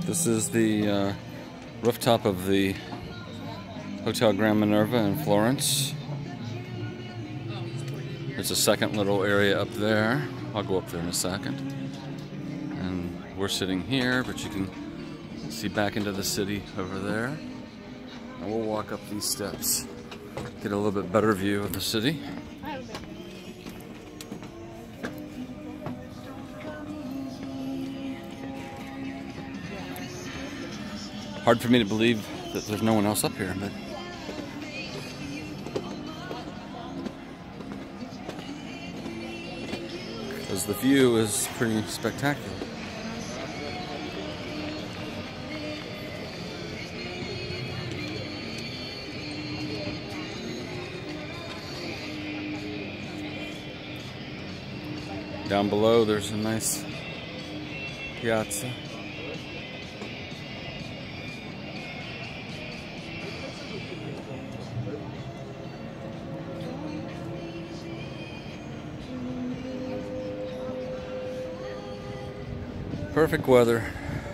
This is the rooftop of the Hotel Grand Minerva in Florence. There's a second little area up there. I'll go up there in a second. And we're sitting here, but you can see back into the city over there. And we'll walk up these steps, get a little bit better view of the city. Hard for me to believe that there's no one else up here, but because the view is pretty spectacular. Down below there's a nice piazza. Perfect weather.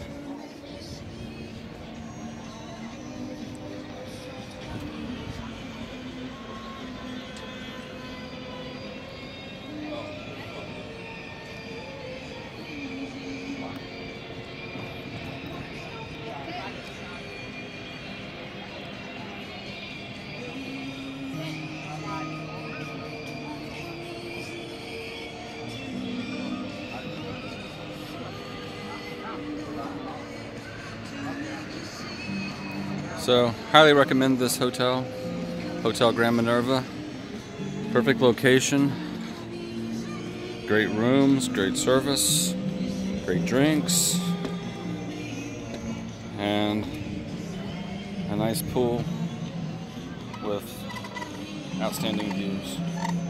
So, highly recommend this hotel, Hotel Grand Minerva. Perfect location, great rooms, great service, great drinks, and a nice pool with outstanding views.